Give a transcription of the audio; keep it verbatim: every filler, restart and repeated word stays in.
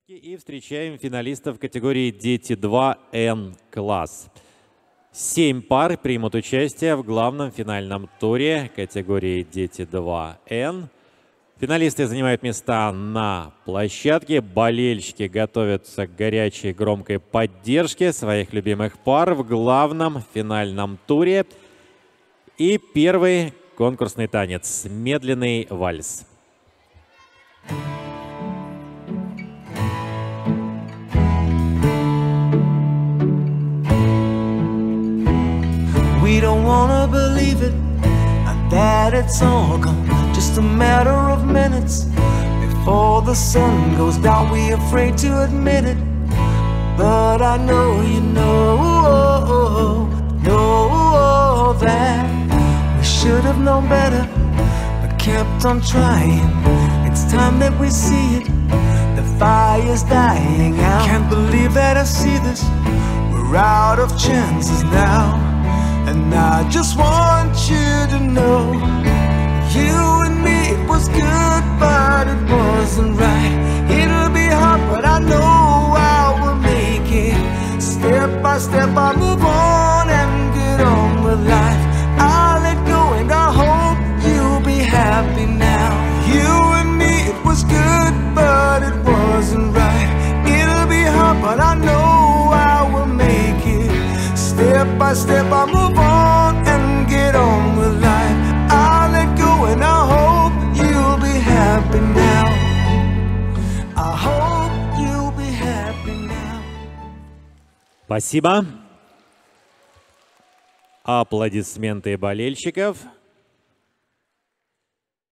И встречаем финалистов категории «Дети два Н класс». Семь пар примут участие в главном финальном туре категории «Дети два Н». Финалисты занимают места на площадке. Болельщики готовятся к горячей громкой поддержке своих любимых пар в главном финальном туре. И первый конкурсный танец – медленный вальс. We don't wanna believe it, that it's all gone. Just a matter of minutes before the sun goes down. We're afraid to admit it, but I know you know, know that we should have known better, but kept on trying. It's time that we see it, the fire's dying out. Can't believe that I see this, we're out of chances now. And I just want you to know, you and me, it was good, but it wasn't right. It'll be hard, but I know I will make it. Step by step I move on and get on with life. I'll let go and I hope you'll be happy now. You and me, it was good, but it wasn't right. It'll be hard, but I know I will make it. Step by step I move on and get on with life. I'll let go and I hope you'll be happy now. I hope you'll be happy now. Спасибо. Аплодисменты болельщиков.